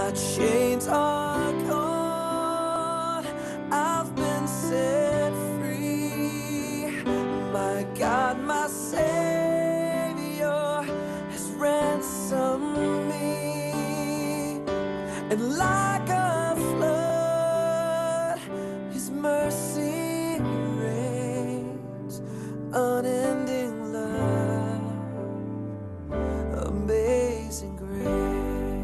My chains are gone, I've been set free. My God, my Savior has ransomed me. And like a flood, His mercy reigns. Unending love, amazing grace.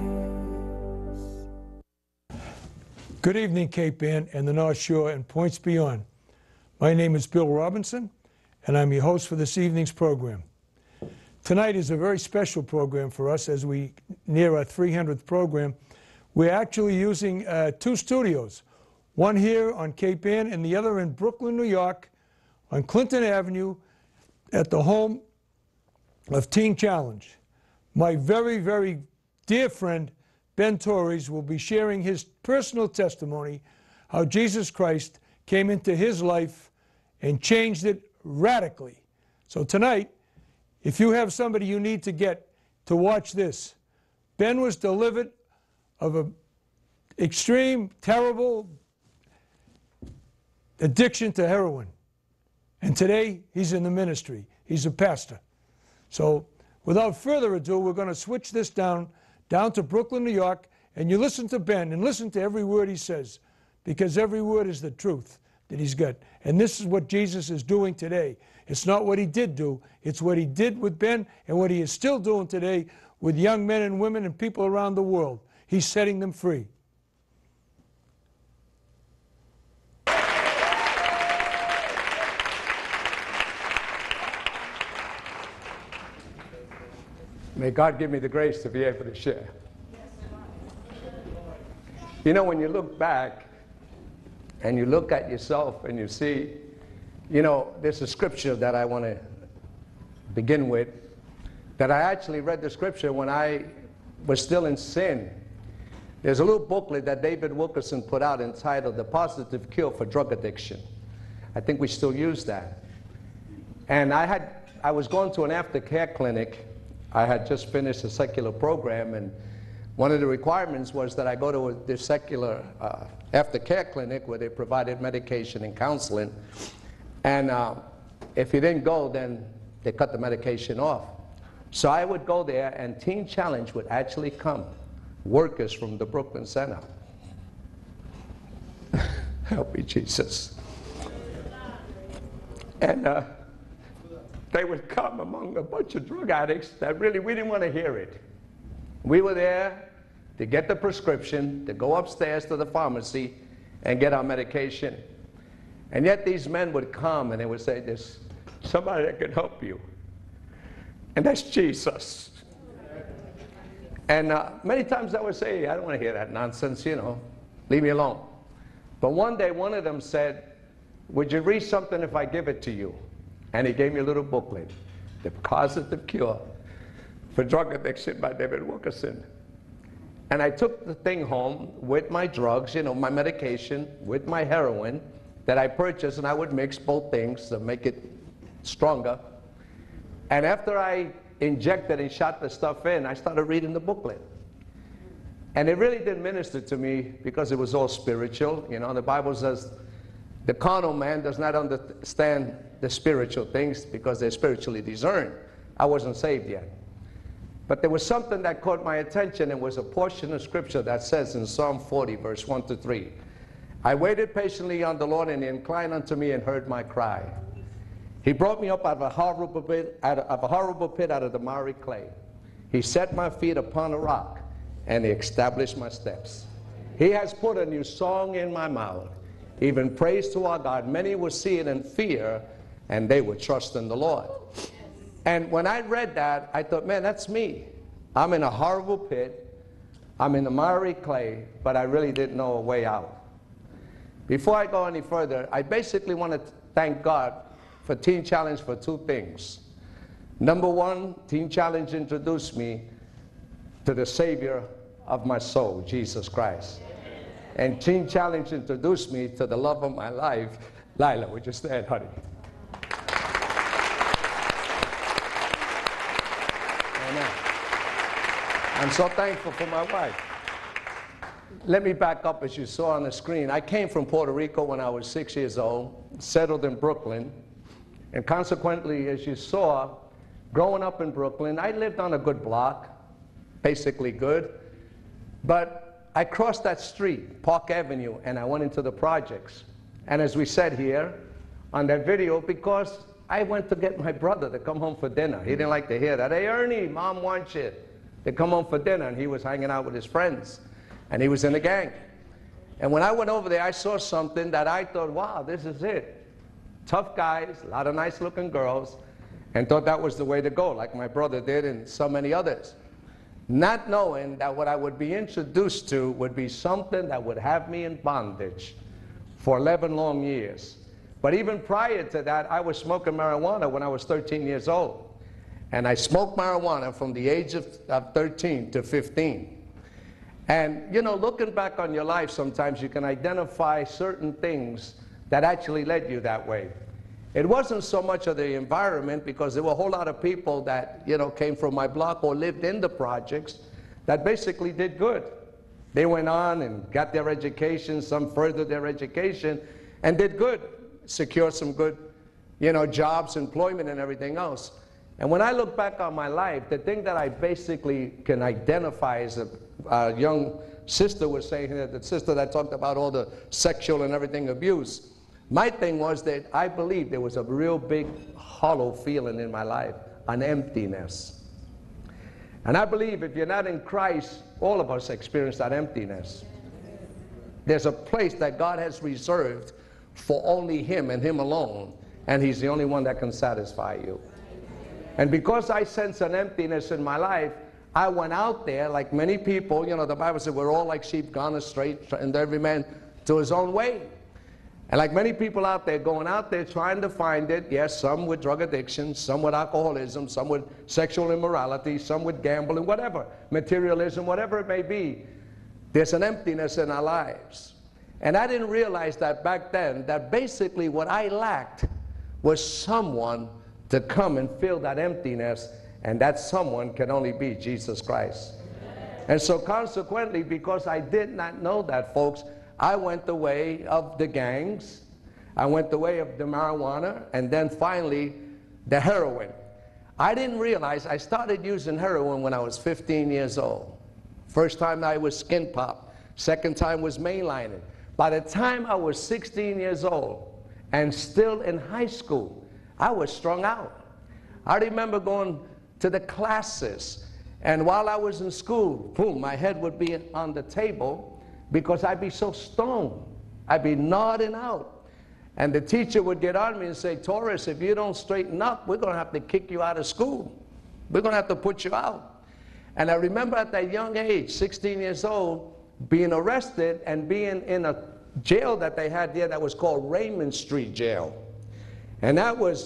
Good evening, Cape Ann and the North Shore and points beyond. My name is Bill Robinson, and I'm your host for this evening's program. Tonight is a very special program for us as we near our 300th program. We're actually using two studios, one here on Cape Ann and the other in Brooklyn, New York, on Clinton Avenue at the home of Teen Challenge. My very, very dear friend, Ben Torres, will be sharing his personal testimony, how Jesus Christ came into his life and changed it radically. So tonight, if you have somebody you need to get to watch this, Ben was delivered of an extreme, terrible addiction to heroin. And today, he's in the ministry. He's a pastor. So without further ado, we're going to switch this down to Brooklyn, New York, and you listen to Ben and listen to every word he says, because every word is the truth that he's got. And this is what Jesus is doing today. It's not what he did do, it's what he did with Ben and what he is still doing today with young men and women and people around the world. He's setting them free. May God give me the grace to be able to share. You know, when you look back and you look at yourself and you see, you know, there's a scripture that I want to begin with, that I actually read the scripture when I was still in sin. There's a little booklet that David Wilkerson put out entitled The Positive Cure for Drug Addiction. I think we still use that. And I was going to an aftercare clinic. I had just finished a secular program, and one of the requirements was that I go to this secular aftercare clinic where they provided medication and counseling. And if you didn't go, then they cut the medication off. So I would go there, and Teen Challenge would actually come, workers from the Brooklyn Center. Help me, Jesus. And they would come among a bunch of drug addicts that really, we didn't want to hear it. We were there to get the prescription, to go upstairs to the pharmacy and get our medication. And yet these men would come and they would say, there's somebody that can help you. And that's Jesus. And many times I would say, I don't want to hear that nonsense, you know, leave me alone. But one day one of them said, would you read something if I give it to you? And he gave me a little booklet, The Positive Cure for Drug Addiction by David Wilkerson. And I took the thing home with my drugs, you know, my medication, with my heroin that I purchased, and I would mix both things to make it stronger. And after I injected and shot the stuff in, I started reading the booklet. And it really did minister to me because it was all spiritual. You know, the Bible says the carnal man does not understand the spiritual things because they're spiritually discerned. I wasn't saved yet. But there was something that caught my attention. It was a portion of scripture that says in Psalm 40, verse 1 to 3, I waited patiently on the Lord, and he inclined unto me and heard my cry. He brought me up out of a horrible pit, out of the miry clay. He set my feet upon a rock, and he established my steps. He has put a new song in my mouth, even praise to our God. Many will see it and fear, and they will trust in the Lord. And when I read that, I thought, man, that's me. I'm in a horrible pit. I'm in the miry clay, but I really didn't know a way out. Before I go any further, I basically want to thank God for Teen Challenge for two things. Number one, Teen Challenge introduced me to the Savior of my soul, Jesus Christ. And Teen Challenge introduced me to the love of my life. Lila, would you stand, honey? Amen. I'm so thankful for my wife. Let me back up. As you saw on the screen, I came from Puerto Rico when I was 6 years old, settled in Brooklyn, and consequently, as you saw, growing up in Brooklyn, I lived on a good block, basically good, but I crossed that street, Park Avenue, and I went into the projects. And as we said here on that video, because I went to get my brother to come home for dinner. He didn't like to hear that. Hey, Ernie, Mom wants you to come home for dinner. And he was hanging out with his friends, and he was in a gang. And when I went over there, I saw something that I thought, wow, this is it. Tough guys, a lot of nice-looking girls, and thought that was the way to go, like my brother did and so many others. Not knowing that what I would be introduced to would be something that would have me in bondage for 11 long years. But even prior to that, I was smoking marijuana when I was 13 years old. And I smoked marijuana from the age of 13 to 15. And, you know, looking back on your life, sometimes you can identify certain things that actually led you that way. It wasn't so much of the environment, because there were a whole lot of people that, you know, came from my block or lived in the projects that basically did good. They went on and got their education, some furthered their education and did good, secured some good, you know, jobs, employment and everything else. And when I look back on my life, the thing that I basically can identify as a young sister was saying here, the sister that talked about all the sexual and everything abuse, my thing was that I believed there was a real big hollow feeling in my life, an emptiness. And I believe if you're not in Christ, all of us experience that emptiness. There's a place that God has reserved for only Him and Him alone, and He's the only one that can satisfy you. And because I sense an emptiness in my life, I went out there like many people. You know, the Bible said we're all like sheep gone astray, and every man to his own way. And like many people out there, going out there trying to find it, yes, some with drug addiction, some with alcoholism, some with sexual immorality, some with gambling, whatever, materialism, whatever it may be, there's an emptiness in our lives. And I didn't realize that back then, that basically what I lacked was someone to come and fill that emptiness, and that someone can only be Jesus Christ. And so consequently, because I did not know that, folks, I went the way of the gangs, I went the way of the marijuana, and then finally the heroin. I didn't realize I started using heroin when I was 15 years old. First time I was skin pop, second time was mainlining. By the time I was 16 years old and still in high school, I was strung out. I remember going to the classes, and while I was in school, boom, my head would be on the table, because I'd be so stoned. I'd be nodding out. And the teacher would get on me and say, Torres, if you don't straighten up, we're going to have to kick you out of school. We're going to have to put you out. And I remember at that young age, 16 years old, being arrested and being in a jail that they had there that was called Raymond Street Jail. And that was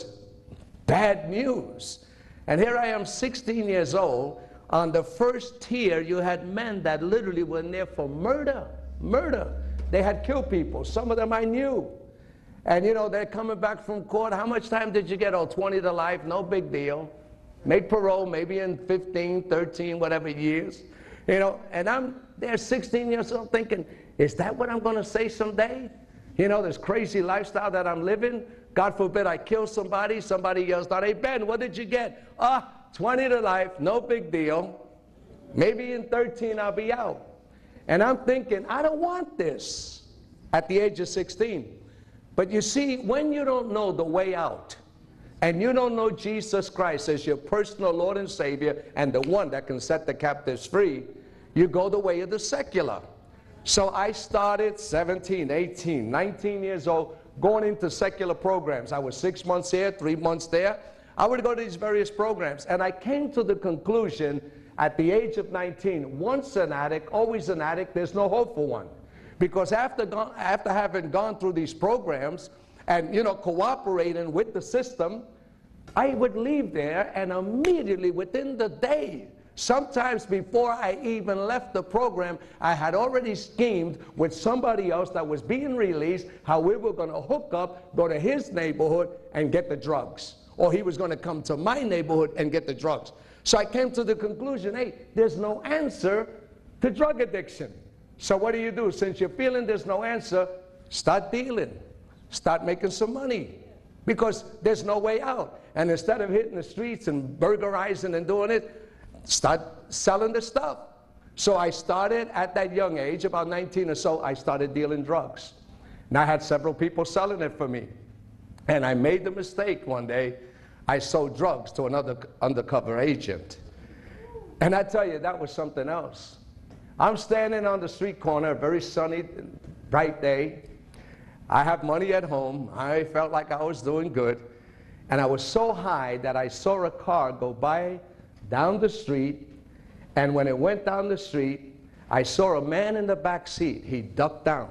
bad news. And here I am, 16 years old. On the first tier, you had men that literally were in there for murder. Murder. They had killed people. Some of them I knew. And you know, they're coming back from court. How much time did you get? Oh, 20 to life, no big deal. Make parole maybe in 15, 13, whatever years. You know, and I'm there 16 years old thinking, is that what I'm going to say someday? You know, this crazy lifestyle that I'm living. God forbid I kill somebody. Somebody yells out, hey, Ben, what did you get? 20 to life, no big deal. Maybe in 13 I'll be out. And I'm thinking, I don't want this at the age of 16. But you see, when you don't know the way out, and you don't know Jesus Christ as your personal Lord and Savior and the one that can set the captives free, you go the way of the secular. So I started 17, 18, 19 years old going into secular programs. I was 6 months here, 3 months there. I would go to these various programs, and I came to the conclusion at the age of 19, once an addict, always an addict, there's no hope for one. Because after having gone through these programs and, you know, cooperating with the system, I would leave there, and immediately within the day, sometimes before I even left the program, I had already schemed with somebody else that was being released how we were going to hook up, go to his neighborhood, and get the drugs. Or he was going to come to my neighborhood and get the drugs. So I came to the conclusion, hey, there's no answer to drug addiction. So what do? Since you're feeling there's no answer, start dealing. Start making some money. Because there's no way out. And instead of hitting the streets and burglarizing and doing it, start selling the stuff. So I started at that young age, about 19 or so, I started dealing drugs. And I had several people selling it for me. And I made the mistake one day, I sold drugs to another undercover agent. And I tell you, that was something else. I'm standing on the street corner, a very sunny, bright day. I have money at home. I felt like I was doing good. And I was so high that I saw a car go by down the street. And when it went down the street, I saw a man in the back seat. He ducked down.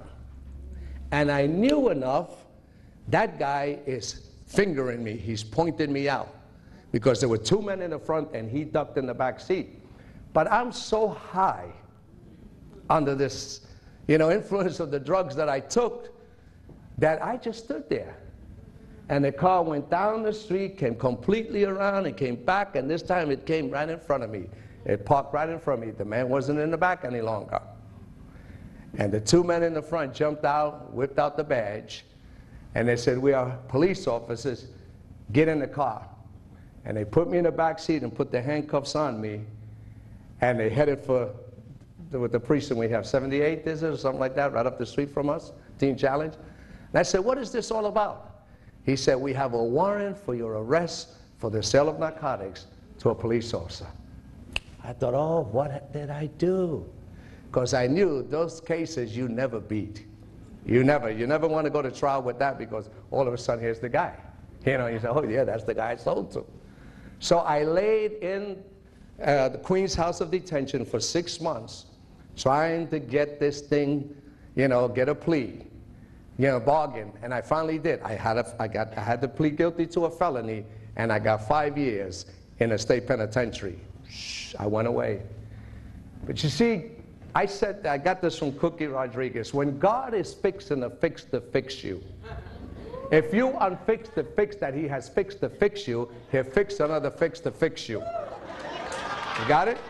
And I knew enough, that guy is fingering me. He's pointing me out. Because there were two men in the front and he ducked in the back seat. But I'm so high under this, influence of the drugs that I took, that I just stood there. And the car went down the street, came completely around, and came back, and this time it came right in front of me. It parked right in front of me. The man wasn't in the back any longer. And the two men in the front jumped out, whipped out the badge, and they said, "We are police officers, get in the car." And they put me in the back seat and put the handcuffs on me, and they headed for the precinct we have, 78 is it, or something like that, right up the street from us, Teen Challenge. And I said, "What is this all about?" He said, "We have a warrant for your arrest for the sale of narcotics to a police officer." I thought, oh, what did I do? Because I knew those cases you never beat. You never want to go to trial with that, because all of a sudden here's the guy. You say, oh yeah, that's the guy I sold to. So I laid in the Queens House of Detention for 6 months, trying to get this thing, get a plea, bargain, and I finally did. I had to plead guilty to a felony, and I got 5 years in a state penitentiary. I went away. But you see, I got this from Cookie Rodriguez. When God is fixing a fix to fix you, if you unfix the fix that he has fixed to fix you, he'll fix another fix to fix you. You got it?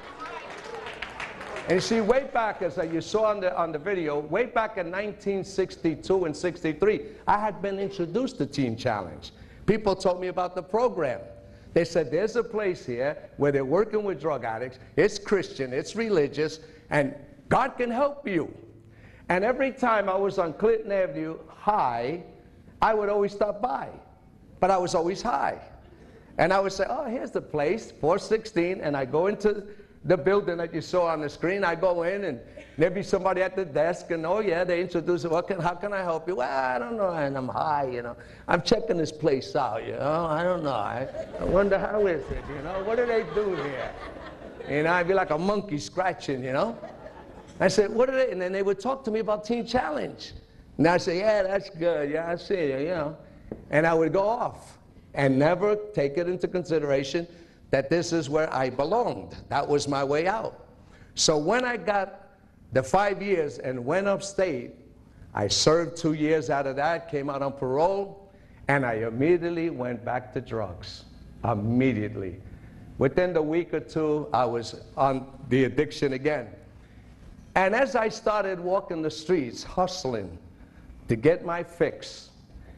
And you see, way back, as you saw on the video, way back in 1962 and 63, I had been introduced to Teen Challenge. People told me about the program. They said, there's a place here where they're working with drug addicts. It's Christian, it's religious, and God can help you. And every time I was on Clinton Avenue high, I would always stop by. But I was always high. And I would say, oh, here's the place, 416, and I go into the building that you saw on the screen. I go in, and there'd be somebody at the desk, and oh yeah, they introduce me. How can I help you? Well, I don't know, and I'm high, I'm checking this place out, I don't know. I wonder how is it, what do they do here? I'd be like a monkey scratching, I said, what are they? And then they would talk to me about Teen Challenge. And I'd say, yeah, that's good, yeah, I see you, And I would go off and never take it into consideration that this is where I belonged. That was my way out. So when I got the 5 years and went upstate, I served 2 years out of that, came out on parole, and I immediately went back to drugs. Immediately. Within the week or two, I was on the addiction again. And as I started walking the streets, hustling to get my fix,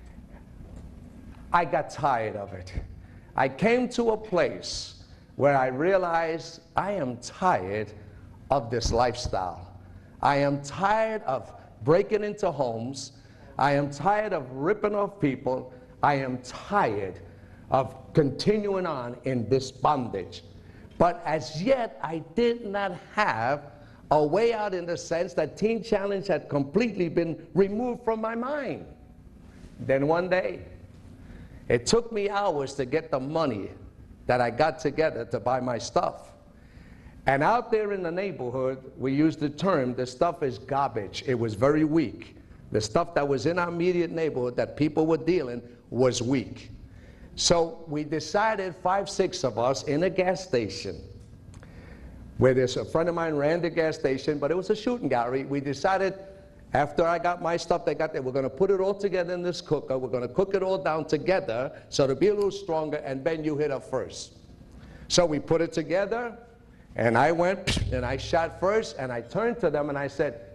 I got tired of it. I came to a place where I realized I am tired of this lifestyle. I am tired of breaking into homes. I am tired of ripping off people. I am tired of continuing on in this bondage. But as yet, I did not have a way out, in the sense that Teen Challenge had completely been removed from my mind. Then one day, it took me hours to get the money that I got together to buy my stuff. And out there in the neighborhood, we used the term, the stuff is garbage. It was very weak. The stuff that was in our immediate neighborhood that people were dealing was weak. So we decided, 5, 6 of us, in a gas station, where there's a friend of mine ran the gas station, but it was a shooting gallery. We decided, after I got my stuff they got there, we're going to put it all together in this cooker. We're going to cook it all down together so it'll be a little stronger, and Ben, you hit up first. So we put it together, and I went and I shot first, and I turned to them and I said,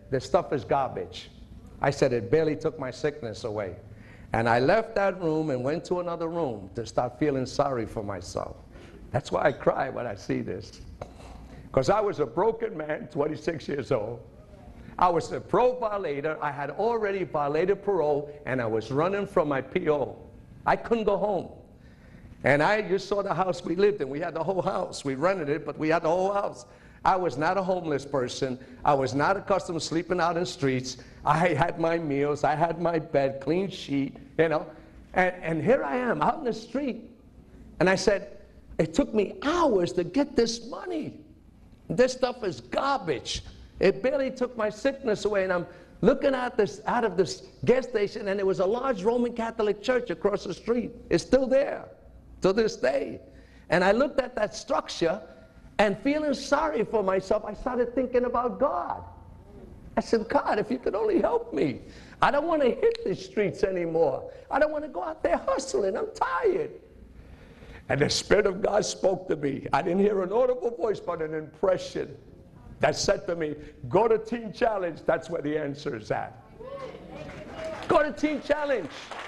this stuff is garbage. I said, it barely took my sickness away. And I left that room and went to another room to start feeling sorry for myself. That's why I cry when I see this. Because I was a broken man, 26 years old. I was a parole violator. I had already violated parole, and I was running from my PO. I couldn't go home. And you saw the house we lived in. We had the whole house. We rented it, but we had the whole house. I was not a homeless person. I was not accustomed to sleeping out in the streets. I had my meals. I had my bed, clean sheet, you know. And here I am out in the street. And I said, it took me hours to get this money. This stuff is garbage. It barely took my sickness away. And I'm looking at this out of this gas station, and there was a large Roman Catholic church across the street. It's still there to this day. And I looked at that structure, and feeling sorry for myself, I started thinking about God. I said, God, if you could only help me. I don't want to hit the streets anymore. I don't want to go out there hustling. I'm tired. And the Spirit of God spoke to me. I didn't hear an audible voice, but an impression that said to me, go to Teen Challenge. That's where the answer is at. Go to Teen Challenge.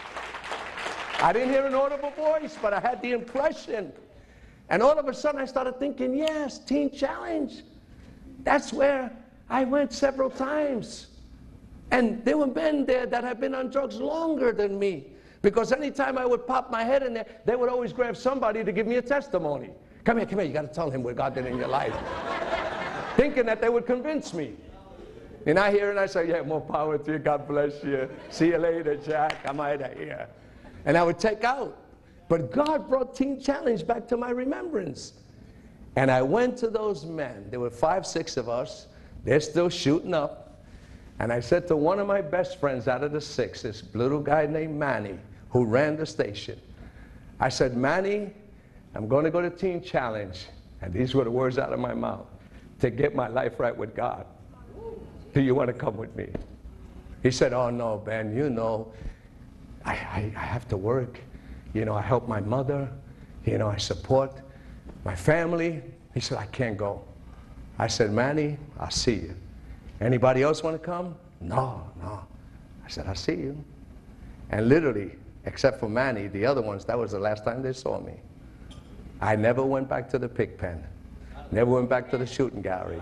I didn't hear an audible voice, but I had the impression. And all of a sudden I started thinking, yes, Teen Challenge. That's where I went several times. And there were men there that had been on drugs longer than me. Because anytime I would pop my head in there, they would always grab somebody to give me a testimony. Come here, you got to tell him what God did in your life. Thinking that they would convince me. And I hear and I say, yeah, more power to you, God bless you. See you later, Jack, I'm out of here. And I would take out. But God brought Teen Challenge back to my remembrance. And I went to those men. There were 5, 6 of us. They're still shooting up. And I said to one of my best friends out of the 6, this little guy named Manny, who ran the station. I said, Manny, I'm going to go to Teen Challenge. And these were the words out of my mouth. To get my life right with God. Do you want to come with me? He said, oh no, Ben, you know, I have to work. You know, I help my mother. You know, I support my family. He said, I can't go. I said, Manny, I'll see you. Anybody else want to come? No. I said, I'll see you. And literally, except for Manny, the other ones, that was the last time they saw me. I never went back to the pig pen. Never went back to the shooting gallery.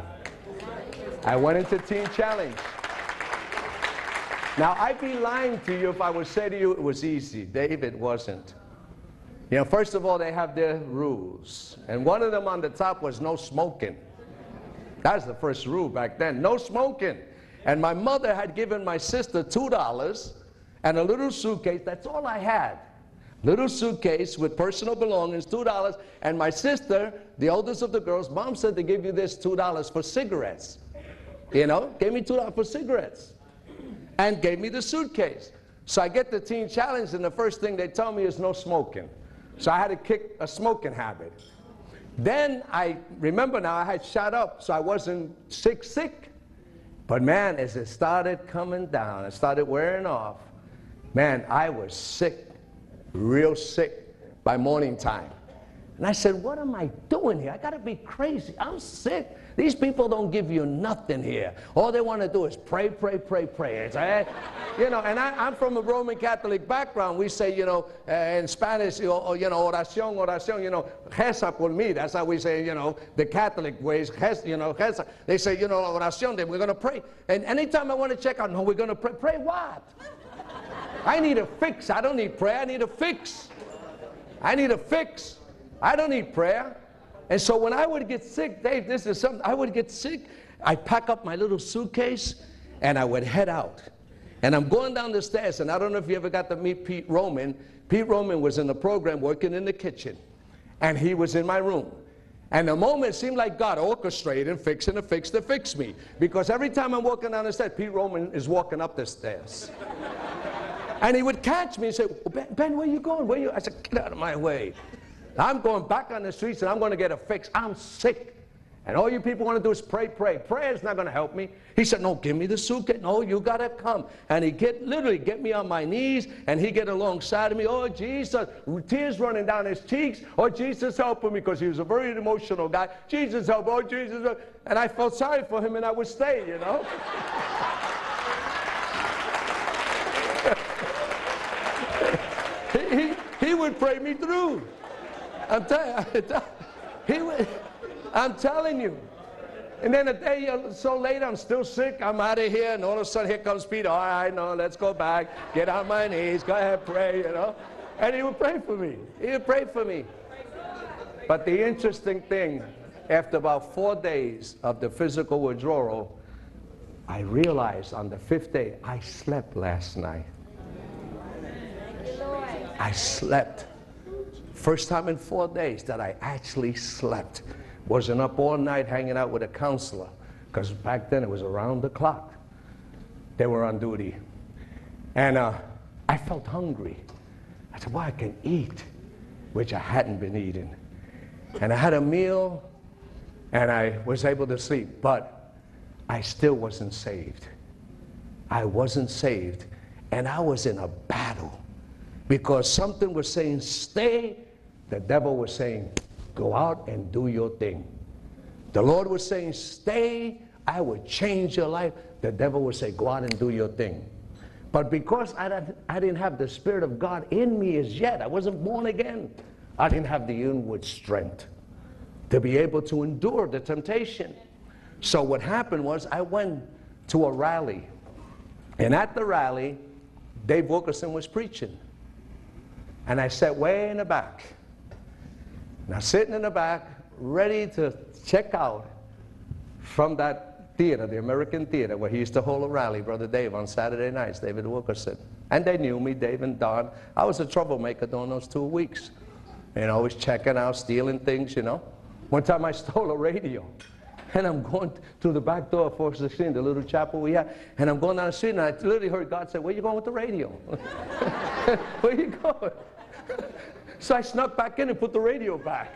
I went into Teen Challenge. Now, I'd be lying to you if I would say to you it was easy. Dave, it wasn't. You know, first of all, they have their rules. And one of them on the top was no smoking. That was the first rule back then, no smoking. And my mother had given my sister $2 and a little suitcase. That's all I had. Little suitcase with personal belongings, $2. And my sister, the oldest of the girls, Mom said to give you this $2 for cigarettes. You know, gave me $2 for cigarettes. And gave me the suitcase. So I get the Teen Challenge, and the first thing they tell me is no smoking. So I had to kick a smoking habit. Then I remember now I had shot up, so I wasn't sick. But man, as it started coming down, it started wearing off, man, I was sick, real sick by morning time. And I said, what am I doing here? I got to be crazy. I'm sick. These people don't give you nothing here. All they want to do is pray. It's, you know, and I'm from a Roman Catholic background. We say, you know, in Spanish, you know, oración, you know, reza por mí. That's how we say, you know, the Catholic ways, you know, reza. They say, you know, oración, then we're going to pray. And anytime I want to check out, no, we're going to pray. Pray what? I need a fix. I don't need prayer. I need a fix. I need a fix. I don't need prayer. And so when I would get sick, Dave, this is something, I would get sick, I'd pack up my little suitcase, and I would head out. And I'm going down the stairs, and I don't know if you ever got to meet Pete Roman. Pete Roman was in the program working in the kitchen, and he was in my room. And the moment seemed like God orchestrated and fixing to fix me. Because every time I'm walking down the stairs, Pete Roman is walking up the stairs. And he would catch me and say, Ben, where you going? Where you? I said, get out of my way. I'm going back on the streets and I'm going to get a fix. I'm sick. And all you people want to do is pray. Prayer is not going to help me. He said, no, give me the suitcase. No, you got to come. And he literally get me on my knees, and he get alongside of me. Oh, Jesus, tears running down his cheeks. Oh, Jesus, help me, because he was a very emotional guy. Jesus, help. Oh, Jesus, help. And I felt sorry for him, and I would stay, you know. he would pray me through. I'm telling you. And then a day or so later, I'm still sick. I'm out of here, and all of a sudden, here comes Peter. All right, no, let's go back. Get on my knees. Go ahead, pray, you know. And he would pray for me. He would pray for me. But the interesting thing, after about 4 days of the physical withdrawal, I realized on the 5th day, I slept last night. I slept. First time in 4 days that I actually slept. Wasn't up all night hanging out with a counselor, because back then it was around the clock. They were on duty. And I felt hungry. I said, well, I can eat, which I hadn't been eating. And I had a meal, and I was able to sleep, but I still wasn't saved. I wasn't saved, and I was in a battle, because something was saying, stay. The devil was saying, go out and do your thing. The Lord was saying, stay, I will change your life. The devil would say, go out and do your thing. But because I didn't have the Spirit of God in me as yet, I wasn't born again, I didn't have the inward strength to be able to endure the temptation. So what happened was I went to a rally. And at the rally, Dave Wilkerson was preaching. And I sat way in the back. Now sitting in the back, ready to check out from that theater, the American Theater, where he used to hold a rally, Brother Dave, on Saturday nights, David Wilkerson. And they knew me, Dave and Don. I was a troublemaker during those 2 weeks. You know, always checking out, stealing things, you know. One time I stole a radio. And I'm going through the back door of 416, the little chapel we had. And I'm going down the street, and I literally heard God say, where you going with the radio? Where you going? So I snuck back in and put the radio back.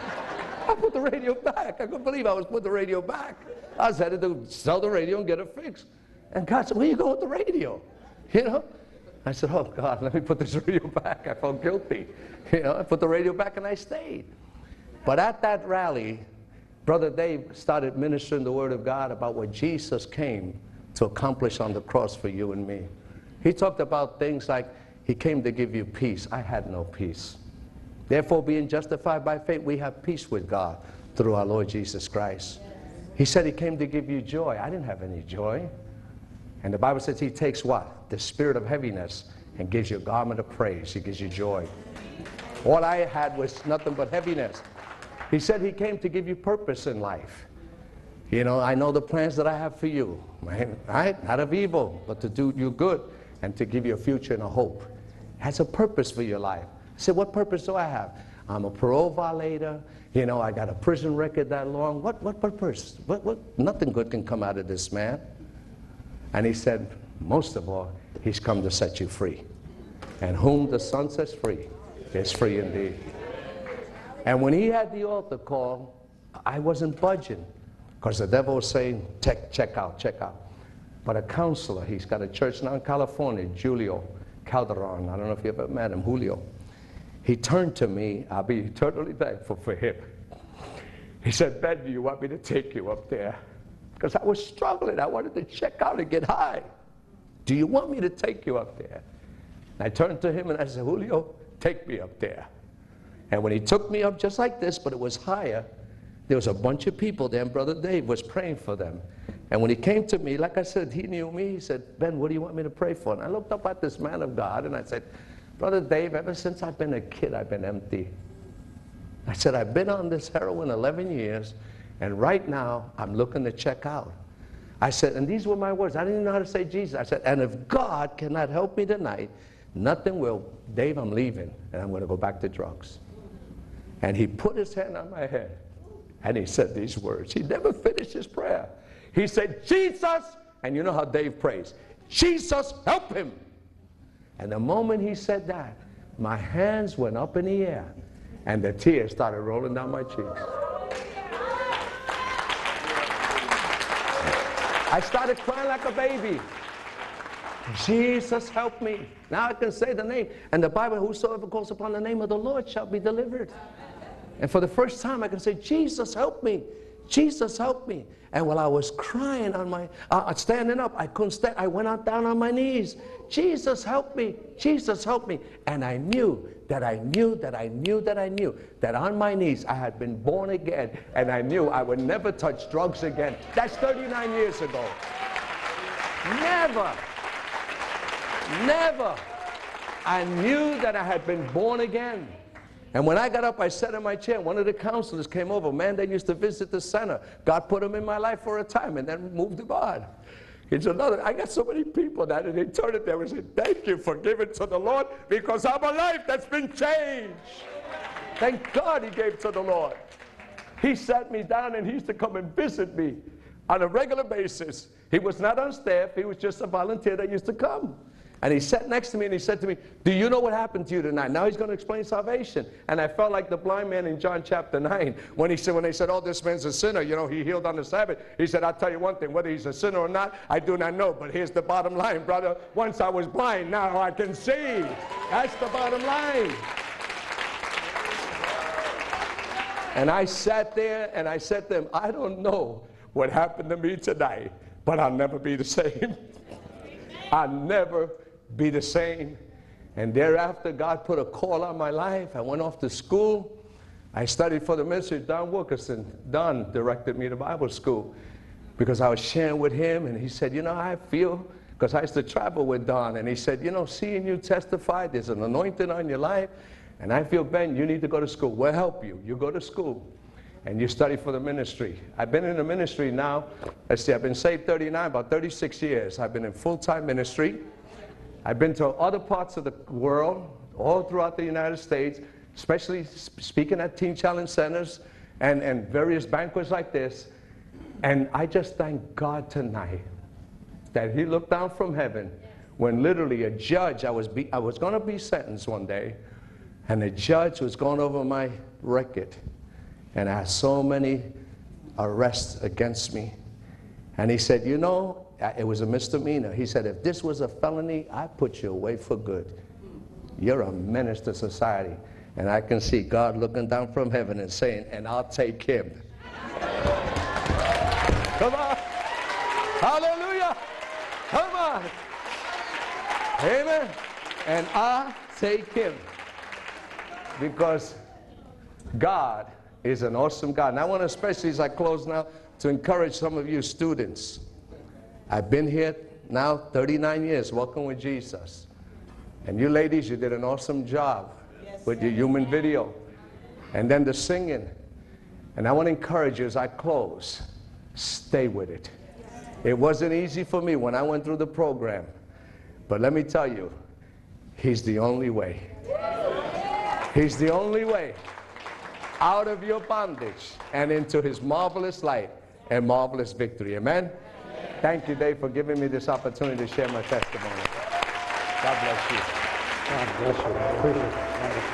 I put the radio back. I couldn't believe I was putting the radio back. I was headed to sell the radio and get it fixed. And God said, where you going with the radio? You know? I said, oh, God, let me put this radio back. I felt guilty. You know, I put the radio back and I stayed. But at that rally, Brother Dave started ministering the Word of God about what Jesus came to accomplish on the cross for you and me. He talked about things like, he came to give you peace. I had no peace. Therefore, being justified by faith, we have peace with God through our Lord Jesus Christ. He said he came to give you joy. I didn't have any joy. And the Bible says he takes what? The spirit of heaviness and gives you a garment of praise. He gives you joy. All I had was nothing but heaviness. He said he came to give you purpose in life. You know, I know the plans that I have for you, right? Not of evil, but to do you good and to give you a future and a hope. It has a purpose for your life. I said, what purpose do I have? I'm a parole violator. You know, I got a prison record that long. What purpose? Nothing good can come out of this man. And he said, most of all, he's come to set you free. And whom the Son sets free is free indeed. And when he had the altar call, I wasn't budging, because the devil was saying, check out. But a counselor, he's got a church now in California, Julio Calderon. I don't know if you ever met him, Julio. He turned to me. I'll be eternally thankful for him. He said, Ben, do you want me to take you up there? Because I was struggling. I wanted to check out and get high. Do you want me to take you up there? And I turned to him and I said, Julio, take me up there. And when he took me up just like this, but it was higher, there was a bunch of people there, and Brother Dave was praying for them. And when he came to me, like I said, he knew me. He said, Ben, what do you want me to pray for? And I looked up at this man of God, and I said, Brother Dave, ever since I've been a kid, I've been empty. I said, I've been on this heroin 11 years, and right now, I'm looking to check out. I said, and these were my words. I didn't even know how to say Jesus. I said, and if God cannot help me tonight, nothing will. Dave, I'm leaving, and I'm going to go back to drugs. And he put his hand on my head, and he said these words. He never finished his prayer. He said, Jesus, and you know how Dave prays, Jesus, help him. And the moment he said that, my hands went up in the air, and the tears started rolling down my cheeks. I started crying like a baby. Jesus, help me. Now I can say the name. And the Bible, whosoever calls upon the name of the Lord shall be delivered. And for the first time, I can say, Jesus, help me. Jesus, help me. And while I was crying on my, standing up, I couldn't stand. I went out down on my knees. Jesus, help me. Jesus, help me. And I knew that I knew that I knew that I knew that on my knees I had been born again, and I knew I would never touch drugs again. That's 39 years ago. Never. Never. I knew that I had been born again. And when I got up, I sat in my chair. One of the counselors came over. Man, they used to visit the center. God put him in my life for a time and then moved him on. It's another. I got so many people that in eternity they would say, thank you for giving to the Lord, because I'm a life that's been changed. Thank God he gave to the Lord. He sat me down and he used to come and visit me on a regular basis. He was not on staff. He was just a volunteer that used to come. And he sat next to me and he said to me, do you know what happened to you tonight? Now he's going to explain salvation. And I felt like the blind man in John chapter 9 when they said, oh, this man's a sinner. You know, he healed on the Sabbath. He said, I'll tell you one thing, whether he's a sinner or not, I do not know. But here's the bottom line, brother. Once I was blind, now I can see. That's the bottom line. And I sat there and I said to him, I don't know what happened to me tonight, but I'll never be the same. I'll never be the same. And thereafter, God put a call on my life. I went off to school. I studied for the ministry. Don Wilkerson, Don directed me to Bible school because I was sharing with him, and he said, you know, I feel, because I used to travel with Don, and he said, you know, seeing you testify, there's an anointing on your life, and I feel, Ben, you need to go to school. We'll help you. You go to school, and you study for the ministry. I've been in the ministry now, let's see, I've been saved 39, about 36 years. I've been in full-time ministry. I've been to other parts of the world, all throughout the United States, especially speaking at Teen Challenge Centers and various banquets like this. And I just thank God tonight that he looked down from heaven when literally a judge, I was going to be sentenced one day, and a judge was going over my record. And I had so many arrests against me. And he said, you know, it was a misdemeanor. He said, if this was a felony, I'd put you away for good. You're a menace to society. And I can see God looking down from heaven and saying, and I'll take him. Come on. Hallelujah. Come on. Amen. And I'll take him. Because God is an awesome God. And I want to, especially as I close now, to encourage some of you students. I've been here now 39 years walking with Jesus. And you ladies, you did an awesome job with your human video. And then the singing. And I want to encourage you as I close, stay with it. It wasn't easy for me when I went through the program. But let me tell you, he's the only way. He's the only way out of your bondage and into his marvelous light and marvelous victory. Amen? Thank you, Dave, for giving me this opportunity to share my testimony. God bless you. God bless you. I appreciate it.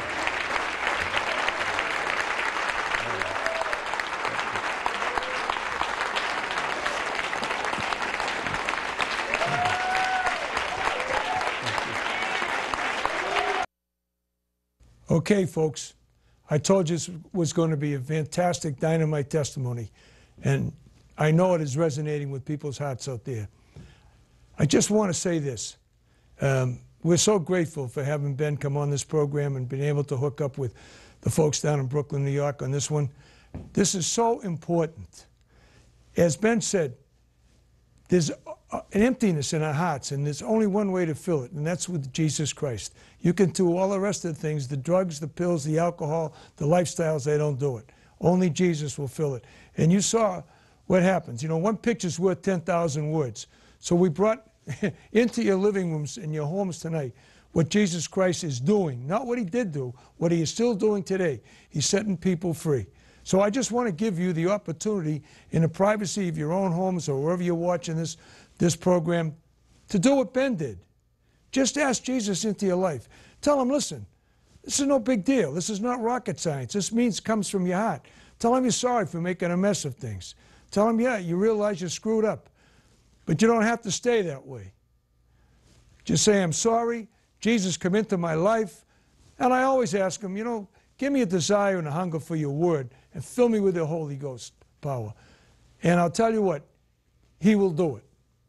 Okay, folks, I told you this was going to be a fantastic dynamite testimony, and I know it is resonating with people's hearts out there. I just want to say this. We're so grateful for having Ben come on this program and been able to hook up with the folks down in Brooklyn, New York on this one. This is so important. As Ben said, there's an emptiness in our hearts, and there's only one way to fill it, and that's with Jesus Christ. You can do all the rest of the things, the drugs, the pills, the alcohol, the lifestyles, they don't do it. Only Jesus will fill it. And you saw what happens. You know, one picture's worth 10,000 words. So we brought into your living rooms and your homes tonight what Jesus Christ is doing. Not what he did do, what he is still doing today. He's setting people free. So I just want to give you the opportunity in the privacy of your own homes or wherever you're watching this program to do what Ben did. Just ask Jesus into your life. Tell him, listen, this is no big deal. This is not rocket science. This means comes from your heart. Tell him you're sorry for making a mess of things. Tell him, yeah, you realize you're screwed up. But you don't have to stay that way. Just say, I'm sorry. Jesus, come into my life. And I always ask him, you know, give me a desire and a hunger for your word and fill me with the Holy Ghost power. And I'll tell you what, he will do it.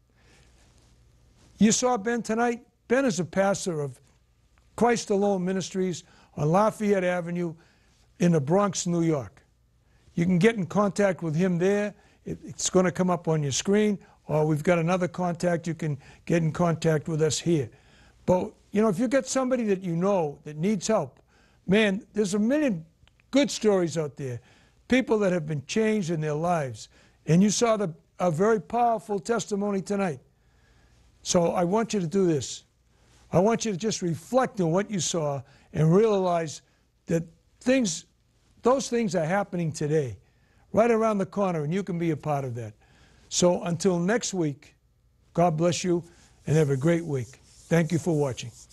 You saw Ben tonight. Ben is a pastor of Christ Alone Ministries on Lafayette Avenue in the Bronx, New York. You can get in contact with him there. It's going to come up on your screen, or we've got another contact. You can get in contact with us here. But, you know, if you've got somebody that you know that needs help, man, there's a million good stories out there, people that have been changed in their lives. And you saw a very powerful testimony tonight. So I want you to do this. I want you to just reflect on what you saw and realize that those things are happening today, right around the corner, and you can be a part of that. So until next week, God bless you and have a great week. Thank you for watching.